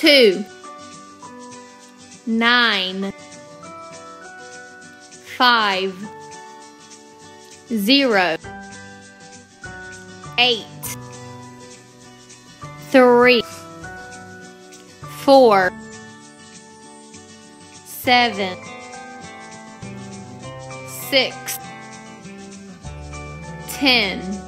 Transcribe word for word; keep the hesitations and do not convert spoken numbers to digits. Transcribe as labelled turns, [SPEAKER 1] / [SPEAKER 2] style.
[SPEAKER 1] two, nine, five, zero, eight, three, four, seven, six, ten.